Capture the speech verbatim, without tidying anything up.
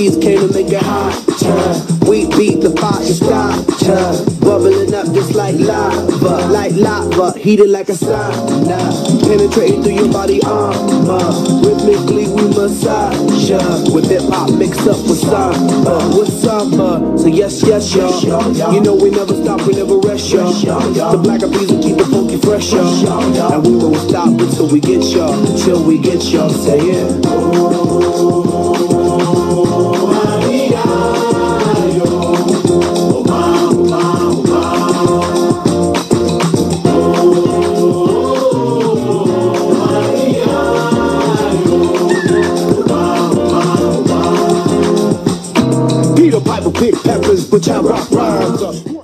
beats came to make it hot. We beat the fire stop. Bubbling up just like lava, like lava, heated like a sauna. Penetrating through your body armor. Rhythmically we massage ya. With hip hop mixed up with samba, with samba. So yes, yes, y'all. You know we never stop, we never rest, y'all. The black eyed peas will keep the funky fresh, y'all. And we won't stop until we get y'all, till we get y'all. Say it. Peter Piper, big peppers, but y'all rock rhymes.